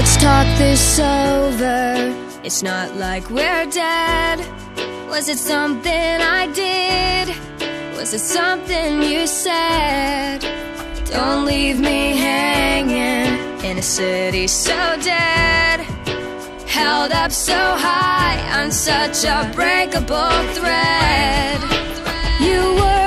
Let's talk this over. It's not like we're dead. Was it something I did? Was it something you said? Don't leave me hanging in a city so dead, held up so high on such a breakable thread. You were